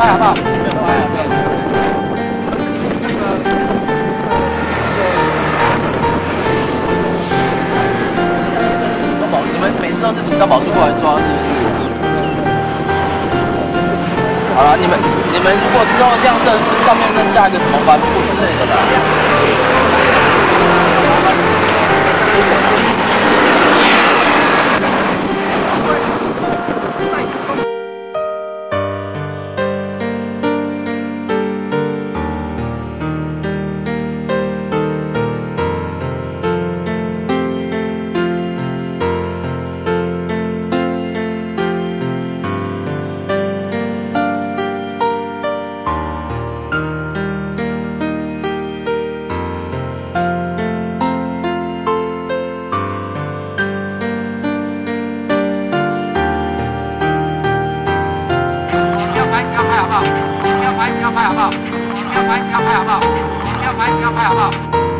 拍好不好？你们每次都是请到保处过来抓，是不是？好了，你们如果之后这样设施上面再加一个什么帆布之类的啦。要拍好不好？要拍好不好？要拍好不好？